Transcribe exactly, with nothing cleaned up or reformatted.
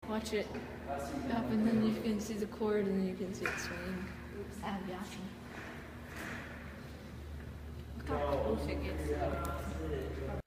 Watch it up, and then you can see the cord, and then you can see it swing. That'd be awesome. Look how close it gets to the ground.